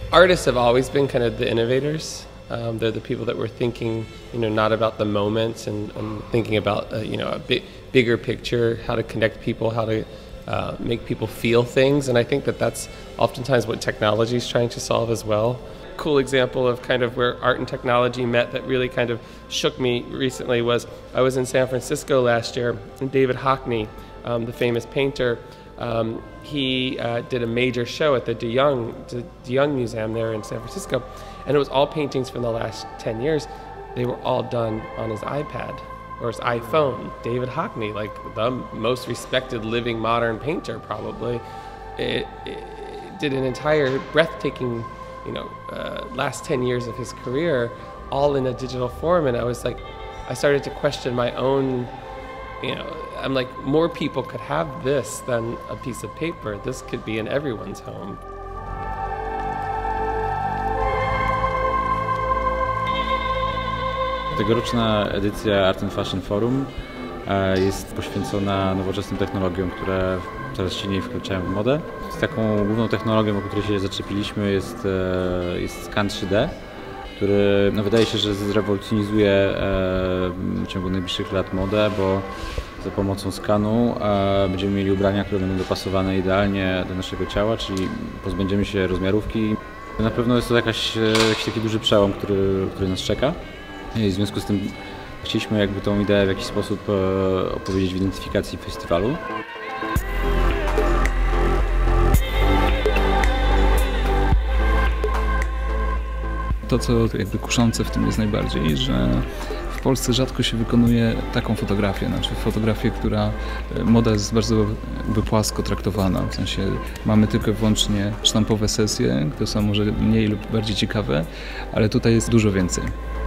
Artists have always been kind of the innovators. They're the people that were thinking, not about the moments and thinking about, a bigger picture, how to connect people, how to make people feel things. And I think that that's oftentimes what technology is trying to solve as well. Cool example of kind of where art and technology met that really kind of shook me recently was I was in San Francisco last year, and David Hockney, the famous painter, he did a major show at the De Young Museum there in San Francisco, and it was all paintings from the last 10 years. They were all done on his iPad or his iPhone. David Hockney, like the most respected living modern painter probably, it did an entire breathtaking, last 10 years of his career all in a digital form, and I started to question my own, I'm like, more people could have this than a piece of paper. This could be in everyone's home. Tegoroczna edycja Art and Fashion Forum jest poświęcona nowoczesnym technologiom, które coraz silniej wkraczają w modę. Taką główną technologią, o której się zaczepiliśmy, jest skan 3D, który wydaje się, że zrewolucjonizuje w ciągu najbliższych lat modę, bo za pomocą skanu będziemy mieli ubrania, które będą dopasowane idealnie do naszego ciała, czyli pozbędziemy się rozmiarówki. Na pewno jest to jakiś taki duży przełom, który nas czeka. I w związku z tym chcieliśmy tą ideę w jakiś sposób opowiedzieć w identyfikacji festiwalu. To, co kuszące w tym jest najbardziej, że w Polsce rzadko się wykonuje taką fotografię, znaczy fotografię, moda jest bardzo płasko traktowana, w sensie mamy tylko i wyłącznie sztampowe sesje, które są może mniej lub bardziej ciekawe, ale tutaj jest dużo więcej.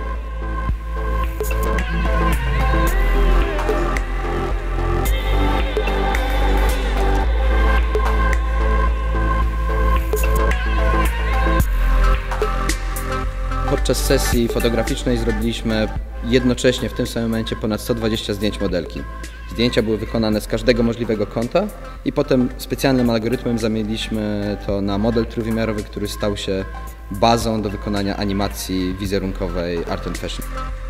Podczas sesji fotograficznej zrobiliśmy jednocześnie w tym samym momencie ponad 120 zdjęć modelki. Zdjęcia były wykonane z każdego możliwego kąta i potem specjalnym algorytmem zamieniliśmy to na model trójwymiarowy, który stał się bazą do wykonania animacji wizerunkowej Art and Fashion.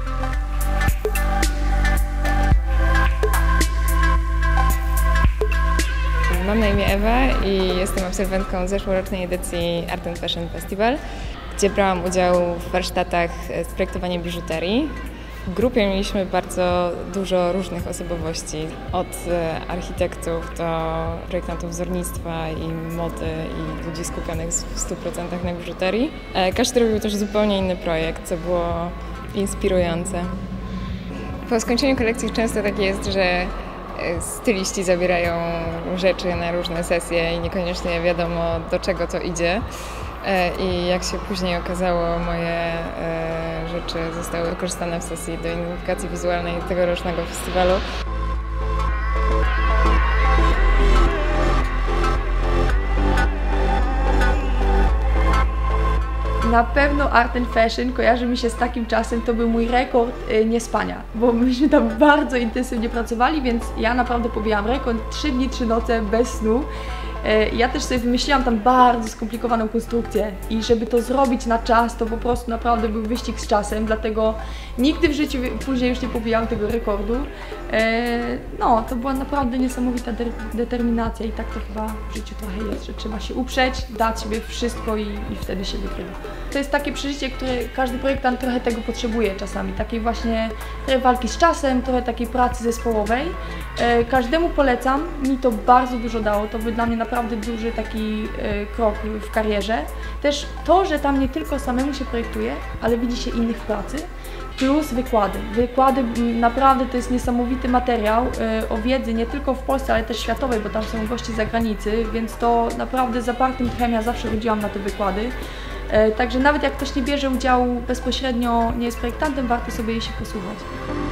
Mam na imię Ewa i jestem absolwentką zeszłorocznej edycji Art and Fashion Festival, gdzie brałam udział w warsztatach z projektowaniem biżuterii. W grupie mieliśmy bardzo dużo różnych osobowości, od architektów do projektantów wzornictwa i mody i ludzi skupionych w 100% na biżuterii. Każdy robił też zupełnie inny projekt, co było inspirujące. Po skończeniu kolekcji często tak jest, że styliści zabierają rzeczy na różne sesje i niekoniecznie wiadomo, do czego to idzie. I jak się później okazało, moje rzeczy zostały wykorzystane w sesji do identyfikacji wizualnej tegorocznego festiwalu. Na pewno Art and Fashion kojarzy mi się z takim czasem, to był mój rekord niespania, bo myśmy tam bardzo intensywnie pracowali, więc ja naprawdę pobijałam rekord 3 dni, 3 noce bez snu. Ja też sobie wymyśliłam tam bardzo skomplikowaną konstrukcję i żeby to zrobić na czas, to po prostu naprawdę był wyścig z czasem, dlatego nigdy w życiu później już nie pobijałam tego rekordu. No, to była naprawdę niesamowita determinacja i tak to chyba w życiu trochę jest, że trzeba się uprzeć, dać sobie wszystko i wtedy się wykrywa. To jest takie przeżycie, które każdy projektant trochę tego potrzebuje czasami, takiej właśnie walki z czasem, trochę takiej pracy zespołowej. Każdemu polecam, mi to bardzo dużo dało, to był dla mnie naprawdę duży taki krok w karierze. Też to, że tam nie tylko samemu się projektuje, ale widzi się innych w pracy, plus wykłady. Wykłady naprawdę to jest niesamowity materiał o wiedzy nie tylko w Polsce, ale też światowej, bo tam są goście z zagranicy, więc to naprawdę zapartym tchem ja zawsze chodziłam na te wykłady. Także nawet jak ktoś nie bierze udziału bezpośrednio, nie jest projektantem, warto sobie jej się posłuchać.